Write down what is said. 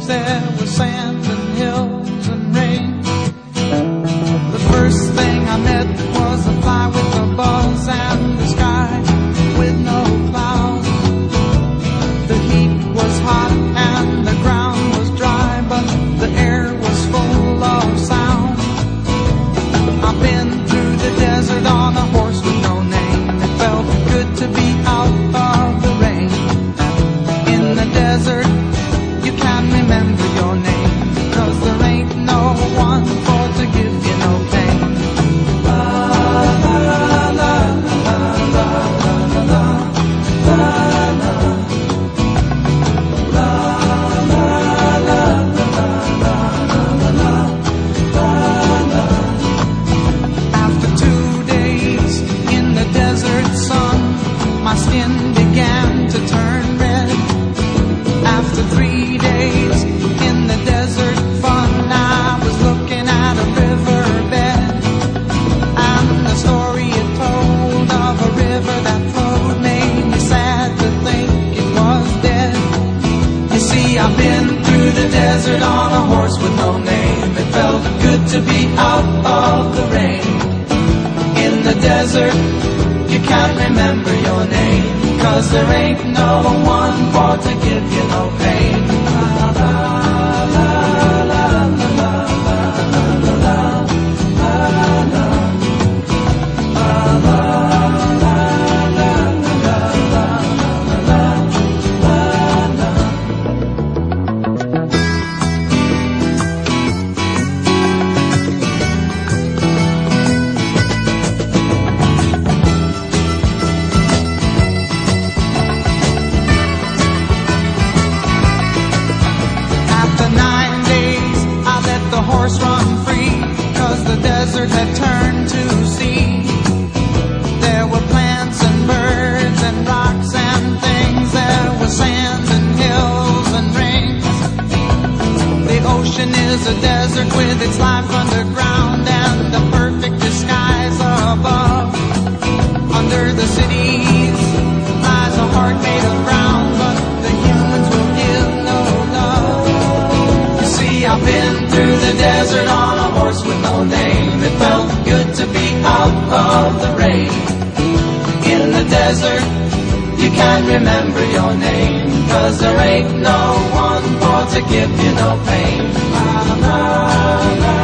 there was sand and hills and rain. The first thing I met was a fly with a buzz and the sky with no clouds. The heat was hot and the ground was dry, but the air was full of sound. I've been through the desert on a horse with no name. It felt good to be out of the rain. In the desert, you can't remember your name, 'cause there ain't no one for to give you no pain. La la la la la la la la la la. After 2 days in the desert sun, my skin began to turn red. After 3 days in the desert fun, I was looking at a riverbed, and the story it told of a river that flowed made me sad to think it was dead. You see, I've been through the desert on a horse with no name. It felt good to be out of the rain. In the desert, you can't remember your name, 'cause there ain't no one for to give you no pain. La la la la la la la la la la. Horse run free, 'cause the desert had turned to sea. There were plants and birds and rocks and things. There was sand and hills and rings. The ocean is a desert with its life underground and the perfect disguise above. Under the cities lies a heart made of brown, but the humans will give no love. You see, I've been through the desert on a horse with no name. It felt good to be out of the rain. In the desert, you can't remember your name, 'cause there ain't no one for to give you no pain. La la la.